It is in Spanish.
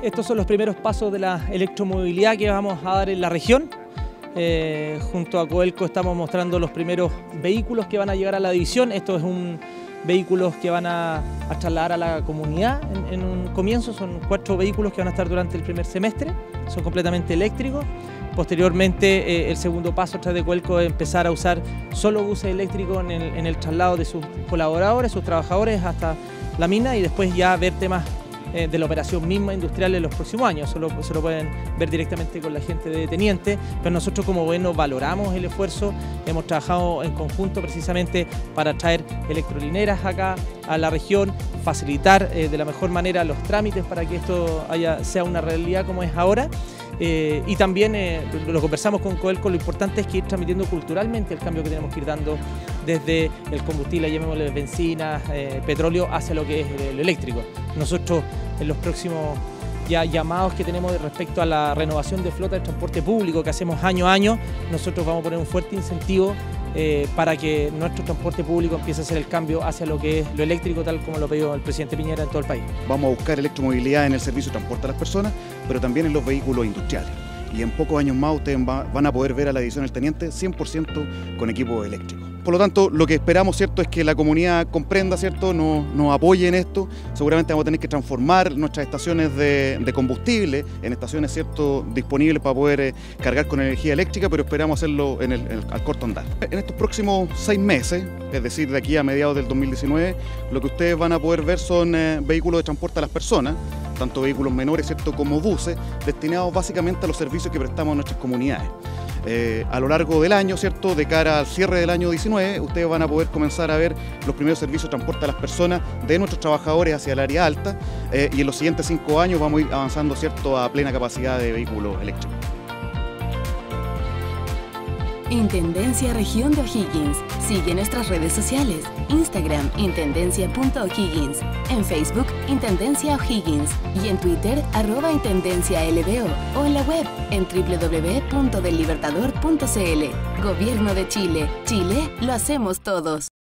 Estos son los primeros pasos de la electromovilidad que vamos a dar en la región. Junto a Codelco estamos mostrando los primeros vehículos que van a llegar a la división. Estos son vehículos que van a trasladar a la comunidad en un comienzo. Son 4 vehículos que van a estar durante el primer semestre. Son completamente eléctricos. Posteriormente, el segundo paso tras de Codelco es empezar a usar solo buses eléctricos en el traslado de sus colaboradores, sus trabajadores hasta la mina, y después ya ver temas de la operación misma industrial en los próximos años. Eso lo pueden ver directamente con la gente de Teniente, pero nosotros como gobierno valoramos el esfuerzo. Hemos trabajado en conjunto precisamente para traer electrolineras acá a la región, facilitar de la mejor manera los trámites para que esto sea una realidad como es ahora. Y también lo conversamos con Codelco, lo importante es que ir transmitiendo culturalmente el cambio que tenemos que ir dando desde el combustible, llamémosle benzina, petróleo, hacia lo que es el eléctrico. Nosotros en los próximos llamados que tenemos respecto a la renovación de flota de transporte público que hacemos año a año, nosotros vamos a poner un fuerte incentivo para que nuestro transporte público empiece a hacer el cambio hacia lo que es lo eléctrico, tal como lo pidió el presidente Piñera en todo el país. Vamos a buscar electromovilidad en el servicio de transporte a las personas, pero también en los vehículos industriales. Y en pocos años más ustedes van a poder ver a la división del Teniente 100% con equipo eléctrico. Por lo tanto, lo que esperamos, ¿cierto?, es que la comunidad comprenda, ¿cierto?, nos apoye en esto. Seguramente vamos a tener que transformar nuestras estaciones de combustible en estaciones, ¿cierto?, disponibles para poder cargar con energía eléctrica, pero esperamos hacerlo al corto andar. En estos próximos 6 meses, es decir, de aquí a mediados del 2019, lo que ustedes van a poder ver son vehículos de transporte a las personas, tanto vehículos menores, ¿cierto?, como buses, destinados básicamente a los servicios que prestamos a nuestras comunidades. A lo largo del año, ¿cierto?, de cara al cierre del año 19, ustedes van a poder comenzar a ver los primeros servicios de transporte a las personas de nuestros trabajadores hacia el área alta, y en los siguientes 5 años vamos a ir avanzando, ¿cierto?, a plena capacidad de vehículos eléctricos. Intendencia Región de O'Higgins. Sigue nuestras redes sociales: Instagram, intendencia.o'higgins, en Facebook, Intendencia O'Higgins, y en Twitter, @IntendenciaLDO, o en la web en www.dellibertador.cl. Gobierno de Chile. Chile, lo hacemos todos.